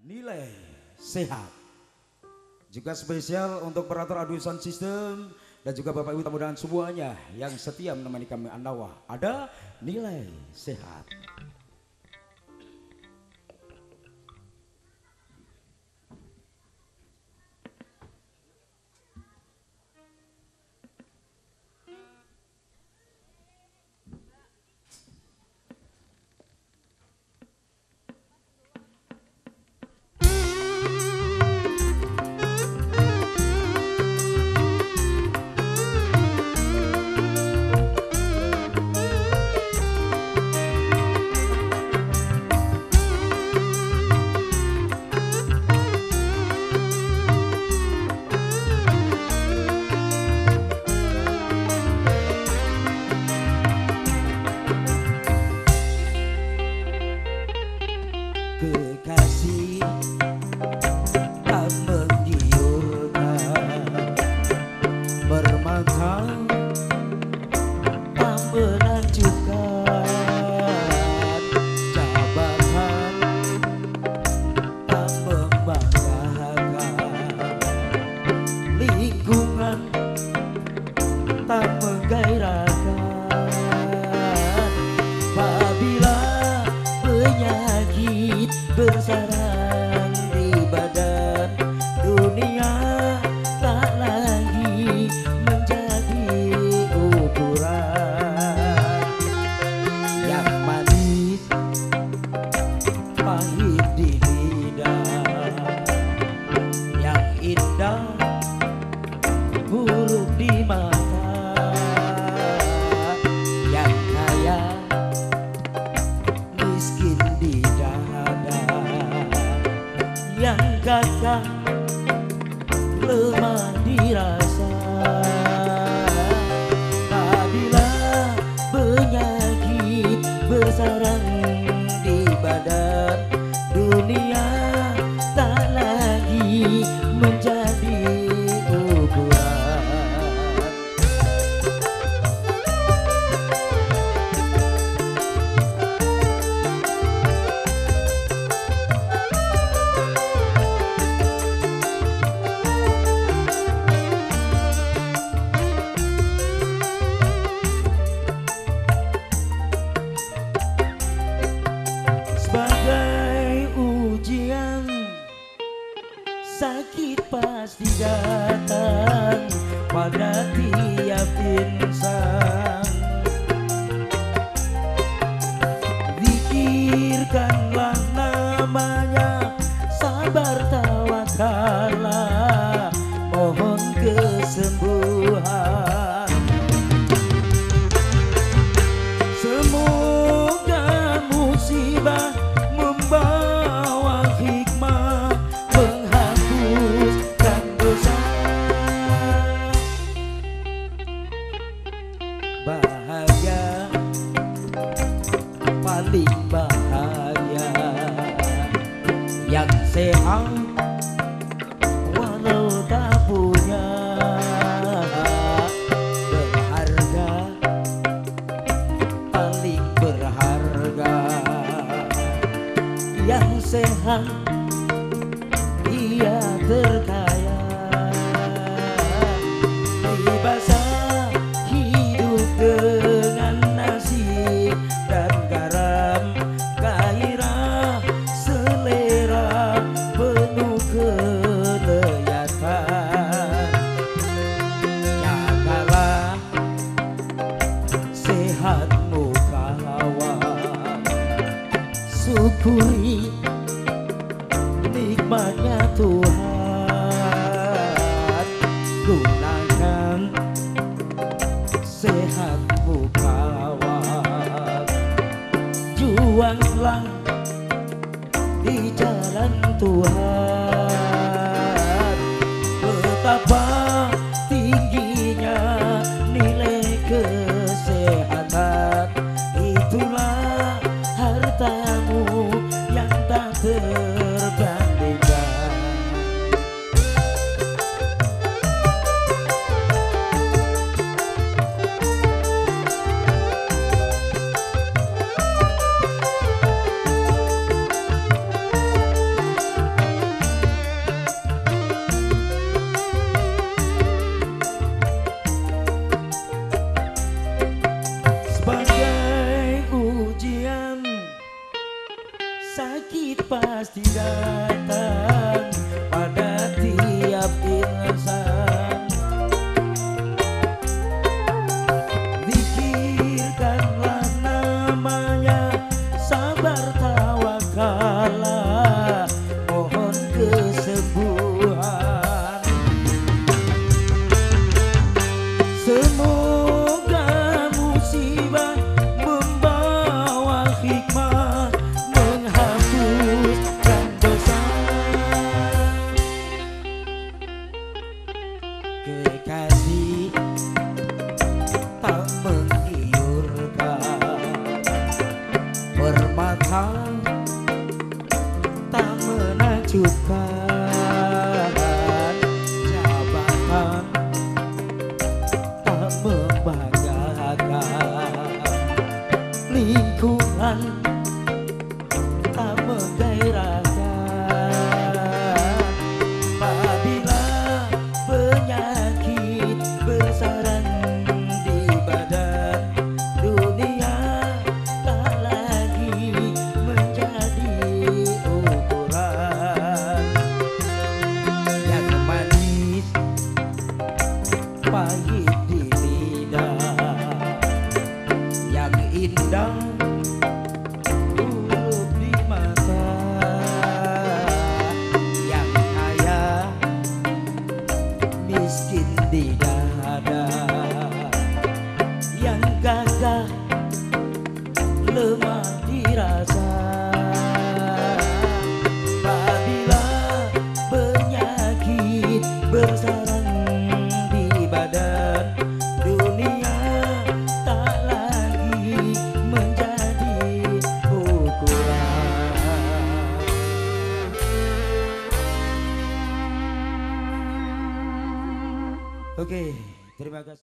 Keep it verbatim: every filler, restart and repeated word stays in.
nilai sehat. Juga spesial untuk operator audio sound system dan juga Bapak Ibu tamu undangan semuanya yang setia menemani kami Andawa. Ada nilai sehat. Kekasih tak menggiurkan, bermata tak menakjubkan, jabatan tak membanggakan, lingkungan tak menggairahkan. Apabila penyakit bersarang di badan, dunia tak lagi menjadi ukuran. Yang manis pahit di lidah, yang indah buruk di mata, yang kaya miskin di dada, yang gagah lemah dirasa. Apabila penyakit bersarang di badan, dunia tak lagi menjadi ukuran. Sebagai ujian, sakit pasti datang pada tiap insan. Zikirkanlah namanya, sabar tawakallah, mohon kesembuhan. Semoga musibah membawa hikmah, menghapuskan dosa. Bahagia paling bahagia, yang sehat walau tak punya, berharga paling berharga, yang sehat ia terkaya. Bahasa hidup dengan nasi dan garam, gairah selera penuh kelihatan. Jagalah sehatmu kawan, syukuri nikmatnya Tuhan. Gunakan sehatmu kawan, juanglah di jalan Tuhan. Betapa tingginya nilai kesehatan, itulah hartamu yang tak terbandingkan. pasti datang pada tiap insan. Zikirkanlah namanya, sabar tawakallah, mohon kesembuhan. Semoga musibah membawa hikmah, menghapuskan dosa. Kekasih tak menggiurkan, permata tak menakjubkan, jabatan tak membanggakan, lingkungan tak menggairahkan. Apabila penyakit bersarang di badan, dunia tak lagi menjadi ukuran. Yang manis pahit di lidah, yang indah buruk di mata, yang kaya miskin di dada, yang gagah lemah dirasa. Apabila penyakit bersarang di badan, dunia tak lagi menjadi ukuran. Oke, terima kasih.